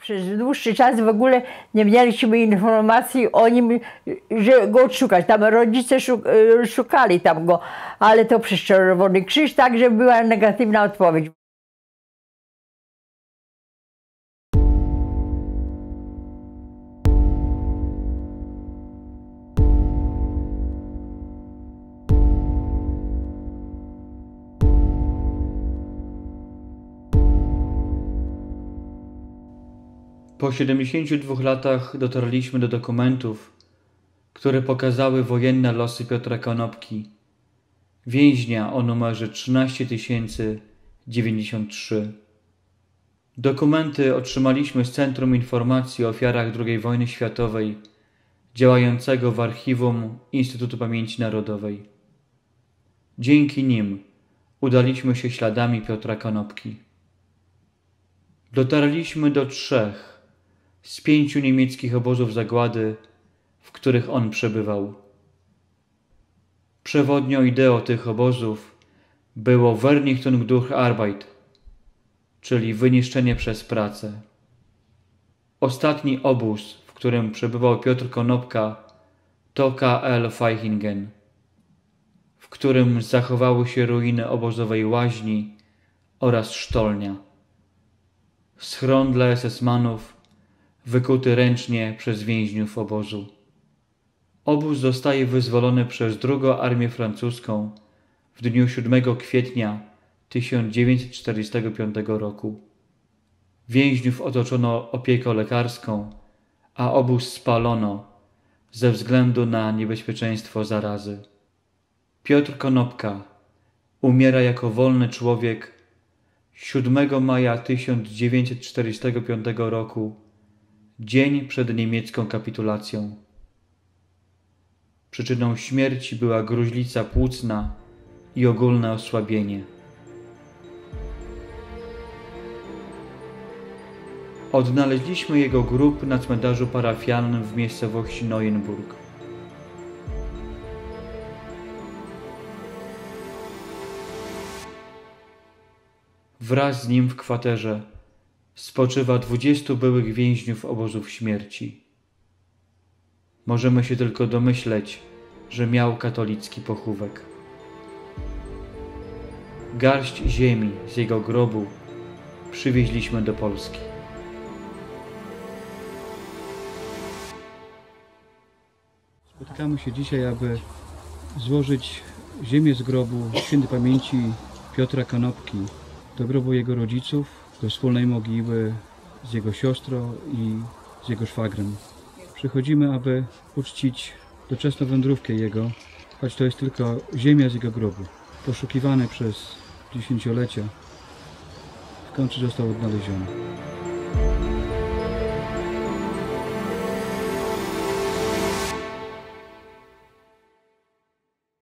Przez dłuższy czas w ogóle nie mieliśmy informacji o nim, że go odszukać. Tam rodzice szukali tam go, ale to przez Czerwony Krzyż, także była negatywna odpowiedź. Po 72 latach dotarliśmy do dokumentów, które pokazały wojenne losy Piotra Konopki, więźnia o numerze 13093. Dokumenty otrzymaliśmy z Centrum Informacji o Ofiarach II Wojny Światowej, działającego w archiwum Instytutu Pamięci Narodowej. Dzięki nim udaliśmy się śladami Piotra Konopki. Dotarliśmy do 3 z 5 niemieckich obozów zagłady, w których on przebywał. Przewodnią ideą tych obozów było Vernichtung durch Arbeit, czyli wyniszczenie przez pracę. Ostatni obóz, w którym przebywał Piotr Konopka, to KL Vaihingen, w którym zachowały się ruiny obozowej łaźni oraz sztolnia. Schron dla SS-manów wykuty ręcznie przez więźniów obozu. Obóz zostaje wyzwolony przez II Armię Francuską w dniu 7 kwietnia 1945 roku. Więźniów otoczono opieką lekarską, a obóz spalono ze względu na niebezpieczeństwo zarazy. Piotr Konopka umiera jako wolny człowiek 7 maja 1945 roku, dzień przed niemiecką kapitulacją. Przyczyną śmierci była gruźlica płucna i ogólne osłabienie. Odnaleźliśmy jego grób na cmentarzu parafialnym w miejscowości Neuenburg. Wraz z nim w kwaterze spoczywa 20 byłych więźniów obozów śmierci. Możemy się tylko domyśleć, że miał katolicki pochówek. Garść ziemi z jego grobu przywieźliśmy do Polski. Spotykamy się dzisiaj, aby złożyć ziemię z grobu świętej pamięci Piotra Konopki do grobu jego rodziców, do wspólnej mogiły z jego siostrą i z jego szwagrem. Przychodzimy, aby uczcić doczesną wędrówkę jego, choć to jest tylko ziemia z jego grobu. Poszukiwany przez dziesięciolecia, w końcu został odnaleziony.